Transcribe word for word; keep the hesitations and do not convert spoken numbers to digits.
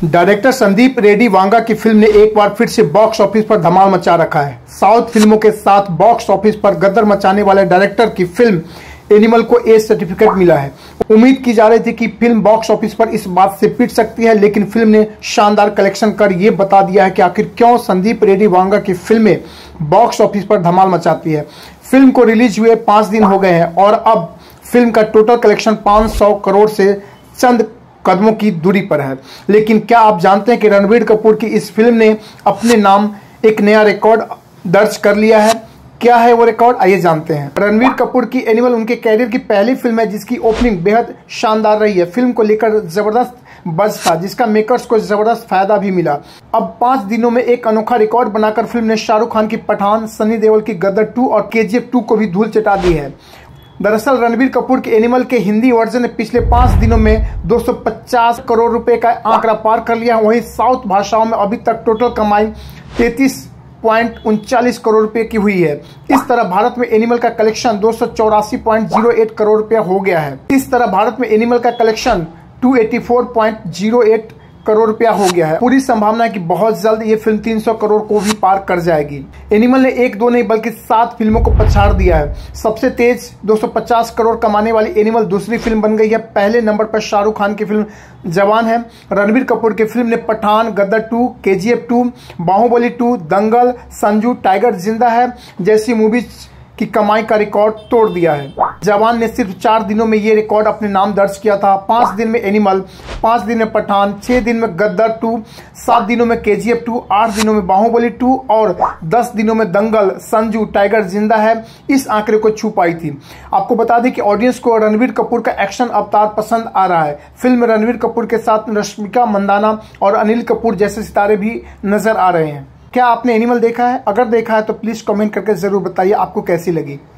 Director Sandeep Reddy Vanga की film ने एक बार फिर से बॉक्स ऑफिस पर धमाल मचा रखा है। साउथ फिल्मों के साथ बॉक्स ऑफिस पर गद्दर मचाने वाले डायरेक्टर की फिल्म एनिमल को ए सर्टिफिकेट मिला है। उम्मीद की जा रही थी कि फिल्म बॉक्स ऑफिस पर इस बात से पिट सकती है, लेकिन फिल्म ने शानदार कलेक्शन कर ये बता दिया है कि आखिर क्यों संदीप रेड्डी वांगा की फिल्में बॉक्स ऑफिस पर धमाल मचाती है। फिल्म को रिलीज हुए पांच दिन हो गए हैं और अब फिल्म का टोटल कलेक्शन पाँच सौ करोड़ से चंद कदमों की दूरी पर है। लेकिन क्या आप जानते हैं कि रणबीर कपूर की इस फिल्म ने अपने नाम एक नया रिकॉर्ड दर्ज कर लिया है। क्या है वो रिकॉर्ड, आइए जानते हैं। रणबीर कपूर की एनिमल उनके कैरियर की पहली फिल्म है जिसकी ओपनिंग बेहद शानदार रही है। फिल्म को लेकर जबरदस्त बज़ था जिसका मेकर्स को जबरदस्त फायदा भी मिला। अब पांच दिनों में एक अनोखा रिकॉर्ड बनाकर फिल्म ने शाहरुख खान की पठान, सनी देओल की गदर टू और केजीएफ टू को भी धूल चटा दी है। दरअसल रणबीर कपूर के एनिमल के हिंदी वर्जन ने पिछले पांच दिनों में दो सौ पचास करोड़ रुपए का आंकड़ा पार कर लिया। वहीं साउथ भाषाओं में अभी तक टोटल कमाई तैंतीस पॉइंट उनचालीस करोड़ रुपए की हुई है। इस तरह भारत में एनिमल का कलेक्शन दो सौ चौरासी पॉइंट जीरो एट करोड़ रुपया हो गया है। इस तरह भारत में एनिमल का कलेक्शन दो सौ चौरासी पॉइंट जीरो एट करोड़ रुपया हो गया है। पूरी संभावना है कि बहुत जल्द ये फिल्म तीन सौ करोड़ को भी पार कर जाएगी। एनिमल ने एक दो नहीं बल्कि सात फिल्मों को पछाड़ दिया है। सबसे तेज दो सौ पचास करोड़ कमाने वाली एनिमल दूसरी फिल्म बन गई है। पहले नंबर पर शाहरुख खान की फिल्म जवान है। रणबीर कपूर की फिल्म ने Pathaan, Gadar two, KGF two, Baahubali two, Dangal, Sanju, Tiger Zinda Hai जैसी मूवीज की कमाई का रिकॉर्ड तोड़ दिया है। जवान ने सिर्फ चार दिनों में ये रिकॉर्ड अपने नाम दर्ज किया था। पांच दिन में एनिमल, पांच दिन में पठान, छह दिन में गद्दर टू, सात दिनों में केजीएफ टू, आठ दिनों में बाहुबली टू और दस दिनों में दंगल, संजू, टाइगर जिंदा है इस आंकड़े को छू पाई थी। आपको बता दें कि ऑडियंस को रणबीर कपूर का एक्शन अवतार पसंद आ रहा है। फिल्म में रणबीर कपूर के साथ रश्मिका मंदाना और अनिल कपूर जैसे सितारे भी नजर आ रहे हैं। क्या आपने एनिमल देखा है? अगर देखा है तो प्लीज कमेंट करके जरूर बताइए आपको कैसी लगी।